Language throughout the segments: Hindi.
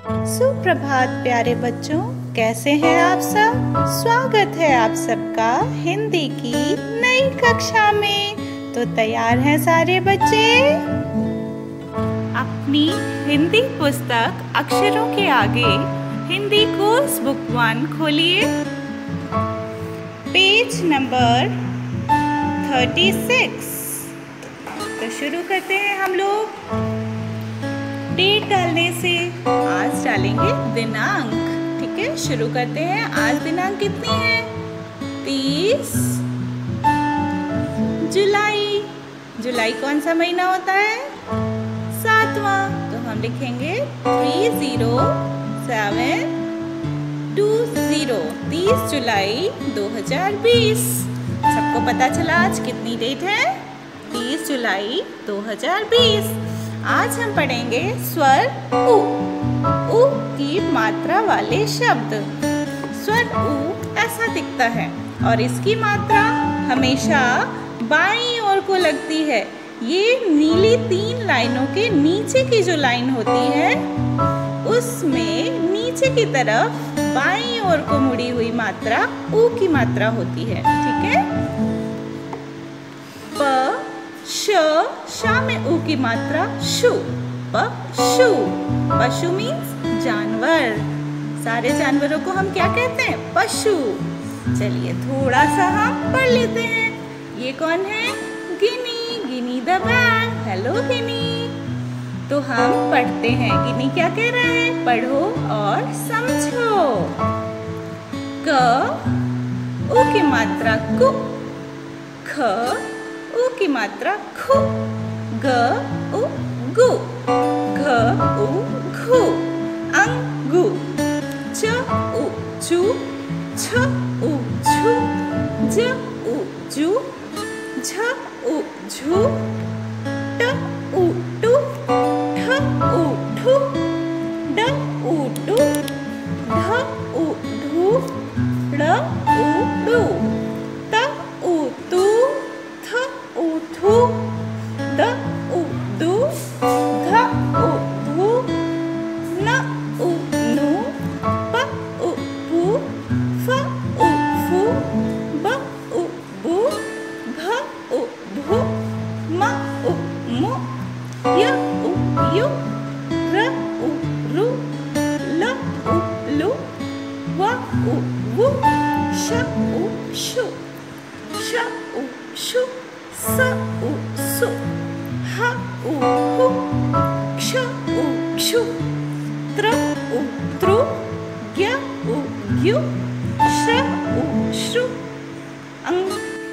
सुप्रभात प्यारे बच्चों, कैसे हैं आप सब। स्वागत है आप सबका हिंदी की नई कक्षा में। तो तैयार हैं सारे बच्चे। अपनी हिंदी पुस्तक अक्षरों के आगे हिंदी कोर्स बुक 1 खोलिए। Page number 36। तो शुरू करते हैं हम लोग। डेट डालने से आज डालेंगे दिनांक। ठीक है, शुरू करते हैं। आज दिनांक कितनी है? 30 जुलाई। जुलाई कौन सा महीना होता है? 7वां। तो हम लिखेंगे 30720। 30 जुलाई 2020। सबको पता चला आज कितनी डेट है? 30 जुलाई 2020। आज हम पढ़ेंगे स्वर उ। उ की मात्रा वाले शब्द। स्वर उ ऐसा दिखता है और इसकी मात्रा हमेशा बाईं ओर को लगती है। ये नीली 3 लाइनों के नीचे की जो लाइन होती है उसमें नीचे की तरफ बाईं ओर को मुड़ी हुई मात्रा उ की मात्रा होती है। ठीक है। प श में उ की मात्रा शु। पशु। पशु मीन्स जानवर। सारे जानवरों को हम क्या कहते हैं? पशु। चलिए थोड़ा सा हम पढ़ लेते हैं। ये कौन है? Ginny. Ginny the bag. Hello Ginny. तो हम पढ़ते हैं। गिनी क्या कह रहा है? पढ़ो और समझो। क उ की मात्रा कु। ख उ की मात्रा खु। ग उ गु। घ उ घु। अंगु। च उ चु। छ उ छु। ज उ जु। झ उ झु। ट उ टु। ठ उ ठु। ड उ डु। ढ उ ढु। ड़ उ डु। त उ तु। थ उ थु। द उ दु। ध उ धु। न उ नु। प उ पु। फ उ फु। ब उ बु। भ उ भु। म उ मु। य उ यु। र उ रु। ल उ लु। व उ वु। श उ शु। श उ शु। स उ सु। ह उ हु। क्ष उ क्षु। त्र उत्रु। ज्ञ उ ज्ञु। श्र उ श्रु। अंग।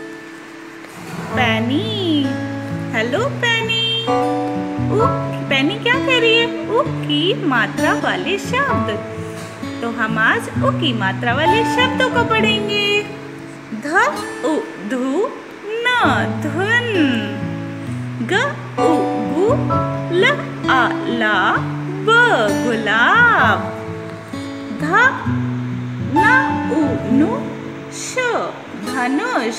पैनी। हेलो पैनी। उ पैनी क्या कह रही है? उ की मात्रा वाले शब्द। तो हम आज उ की मात्रा वाले शब्दों को पढ़ेंगे। ध उ धु। न धुन। ग उ गु। ल आ ला। ब गुलाब। ध न उ नु। श धनुष।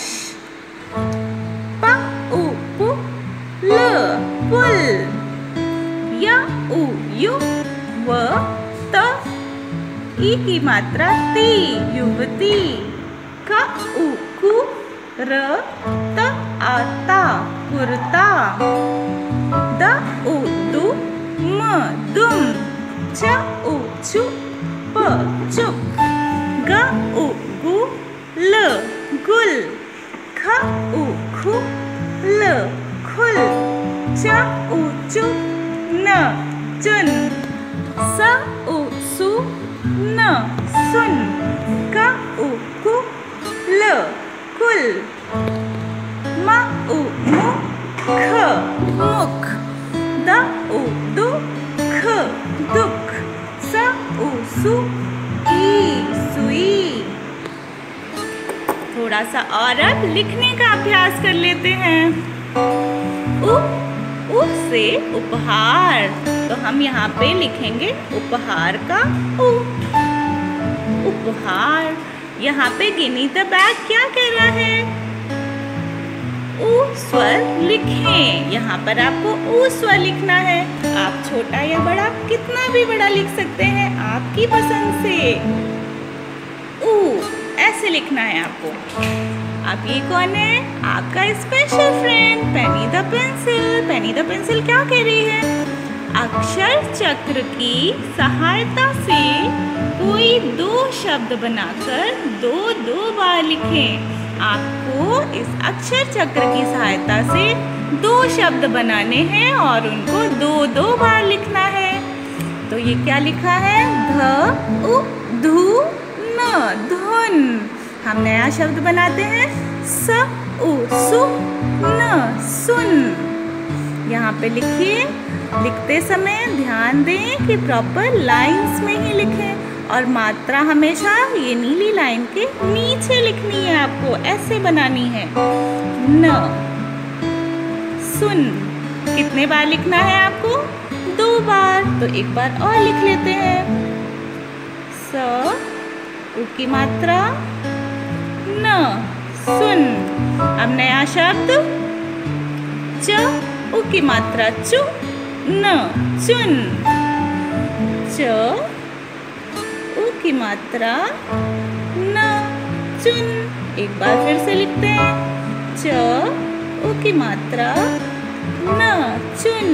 प उ पु। ल पुल। य उ यु। व त ई की मात्रा ती युवती। क उ कु। र त आता कुर्ता। द उ दु। म दुम। च उ छु। प चुप। ग उ गु। ल गुल। ख उ खु। ल खुल। च उ चु। न चुन। स उ सु। न सुन। क उ कु। ल कुल। म उ मु। ख मुख। द उ दु। ख दुख। स उ सु। ई सुई। थोड़ा सा और अब लिखने का अभ्यास कर लेते हैं। उ से उपहार। तो हम यहाँ पे लिखेंगे उपहार का उ। उपहार। यहाँ पे गिनी द बैग क्या कह रहा है? उ स्वर लिखें। यहाँ पर आपको उ स्वर लिखना है। आप छोटा या बड़ा कितना भी बड़ा लिख सकते हैं। लिखना है आपको। अब ये कौन है? आपका special friend Penny the pencil. Penny the pencil क्या कह रही है? अक्षर चक्र की सहायता से कोई दो शब्द बनाकर दो बार लिखें। आपको इस अक्षर चक्र की सहायता से दो शब्द बनाने हैं और उनको दो बार लिखना है। तो ये क्या लिखा है? ध उ धु न, धुन। हम नया शब्द बनाते हैं स उ सु न, सुन। यहाँ पे लिखिए। लिखते समय ध्यान दें कि प्रॉपर लाइंस में ही लिखें और मात्रा हमेशा ये नीली लाइन के नीचे लिखनी है। आपको ऐसे बनानी है। न, सुन। कितने बार लिखना है आपको? 2 बार। तो एक बार और लिख लेते हैं। स उ की मात्रा न, सुन। अब नया शब्द च उ की मात्रा चु न, चुन। च उ की मात्रा न, चुन। एक बार फिर से लिखते हैं। च उ की मात्रा न, चुन।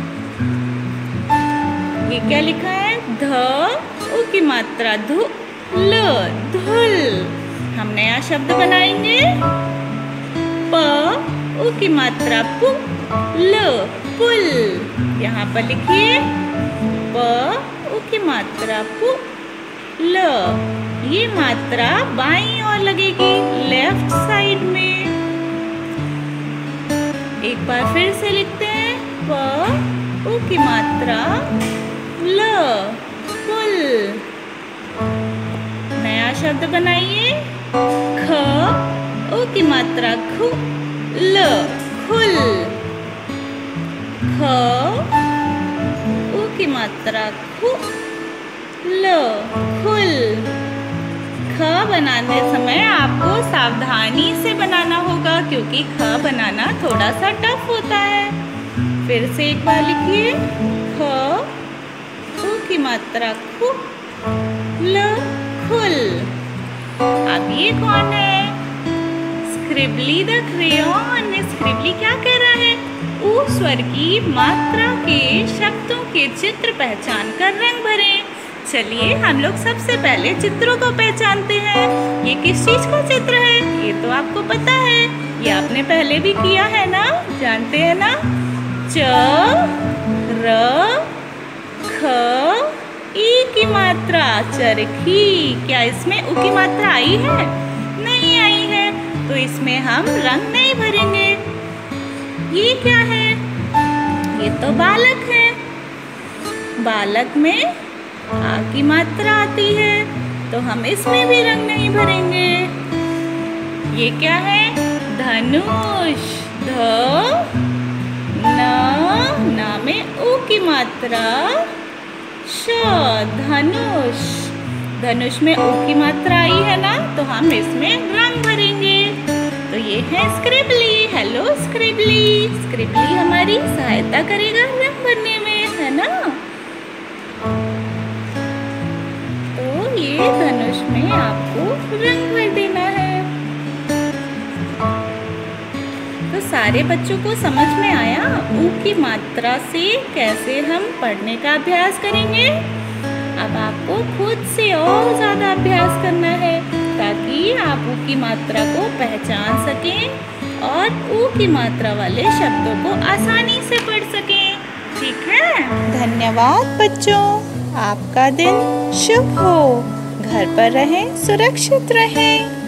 ये क्या लिखा है? ध उ की मात्रा धु ल, धुल। हम नया शब्द बनाएंगे। प उ की मात्रा पु ल, पुल। यहाँ पर लिखिए। प उ की मात्रा पु ल। ये मात्रा बाईं ओर लगेगी, लेफ्ट साइड में। एक बार फिर से लिखते हैं। प उ की मात्रा ल, पुल। नया शब्द बनाइए। ख उ की मात्रा खु ल, खुल। ख उ की मात्रा खु ल, खुल। ख बनाने समय आपको सावधानी से बनाना होगा क्योंकि ख बनाना थोड़ा सा टफ होता है। फिर से एक बार लिखिए। ख उ की मात्रा खु ल, खुल। अब ये कौन है? स्क्रिबली द क्रेयॉन। स्क्रिबली क्या कह रहा है? उ स्वर की मात्रा के शब्दों के चित्र पहचान कर रंग भरें। चलिए हम लोग सबसे पहले चित्रों को पहचानते हैं। ये किस चीज का चित्र है? ये तो आपको पता है, ये आपने पहले भी किया है ना, जानते हैं ना। च र ख ई की मात्रा चरखी। क्या इसमें उ की मात्रा आई है? नहीं आई है, तो इसमें हम रंग नहीं भरेंगे। ये क्या है? ये तो बालक है। बालक में आ की मात्रा आती है, तो हम इसमें भी रंग नहीं भरेंगे। ये क्या है? धनुष। ध न में उ की मात्रा श, धनुष। धनुष में उ की मात्रा आई है ना, तो हम इसमें रंग भरेंगे। तो ये है स्क्रिबली। हेलो स्क्रिबली। स्क्रिबली हमारी सहायता करेगा रंग भरने में, है ना। तो ये धनुष में आपको रंग भर देना है। तो सारे बच्चों को समझ में आया उ की मात्रा से कैसे हम पढ़ने का अभ्यास करेंगे। अब आपको खुद से और ज़्यादा अभ्यास करना है ताकि आप उ की मात्रा को पहचान सकें और उ की मात्रा वाले शब्दों को आसानी से पढ़ सकें। ठीक है? धन्यवाद बच्चों। आपका दिन शुभ हो। घर पर रहें, सुरक्षित रहें।